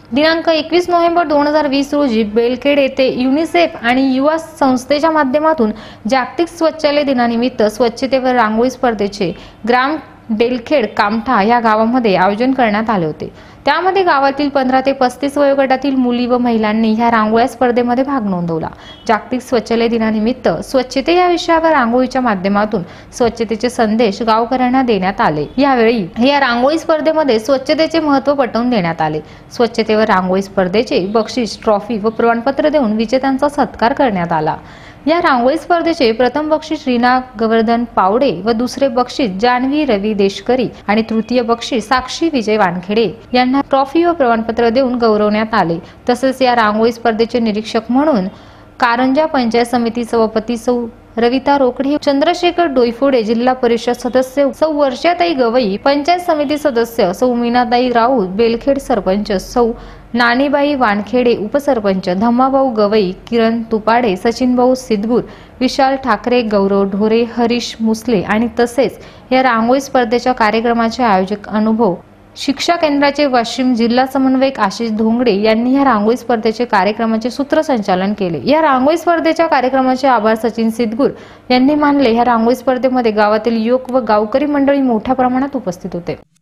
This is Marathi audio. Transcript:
दिनांक 21 नोव्हेंबर 2020 रोजी बेलखेड येथे युनिसेफ आणि युवा संस्थेच्या माध्यमातून जागतिक शौचालय दिनानिमित्त स्वच्छतेवर रांगोळी स्पर्धेचे ग्राम बेलखेड कामठा या गावामध्ये आयोजन करण्यात आले होते। त्यामध्ये गावातील 15 ते 35 वयोगटातील मुली व महिलांनी ह्या रांगोळ्या स्पर्धेमध्ये भाग नोंदवला। जागतिक शौचालय दिनानिमित्त स्वच्छते या विषयावर रांगोळीच्या माध्यमातून स्वच्छतेचे संदेश गावकऱ्यांना देण्यात आले। यावेळी या रांगोळी स्पर्धेमध्ये स्वच्छतेचे महत्त्व पटवून देण्यात आले। स्वच्छतेवर रांगोळी स्पर्धेचे बक्षीस, ट्रॉफी व प्रमाणपत्र देऊन विजेत्यांचा सत्कार करण्यात आला। या रांगोळी स्पर्धेचे प्रथम बक्षीस रीना गोवर्धन पावडे व दुसरे बक्षीस जानवी रवी देशकरी आणि तृतीय बक्षीस साक्षी विजय वानखेडे यांना ट्रॉफी व प्रमाणपत्र देऊन गौरवण्यात आले। तसेच या रांगोळी स्पर्धेचे निरीक्षक म्हणून कारंजा पंचायत समिती सभापती सौ रविता रोकडे, चंद्रशेखर डोईफोडे जिल्हा परिषद सदस्य सौ वर्षाताई गवई, पंचायत समिती सदस्य सौ मीनाताई राऊत, बेलखेड सरपंच सौ नानीबाई वानखेडे, उपसरपंच धम्माभाऊ गवई, किरण तुपाडे, सचिनभाऊ सिद्धूर, विशाल ठाकरे, गौरव ढोरे, हरीश मुसले आणि तसेच या रांगोळी स्पर्धेच्या कार्यक्रमाचे आयोजक अनुभव शिक्षा केंद्राचे वाशिम जिल्हा समन्वयक आशिष धोंगडे यांनी या रांगोळी स्पर्धेचे कार्यक्रमाचे सूत्रसंचालन केले। या रांगोळी स्पर्धेच्या कार्यक्रमाचे आभार सचिन सिद्धूर यांनी मानले। या रांगोळी स्पर्धेमध्ये गावातील युवक व गावकरी मंडळी मोठ्या प्रमाणात उपस्थित होते।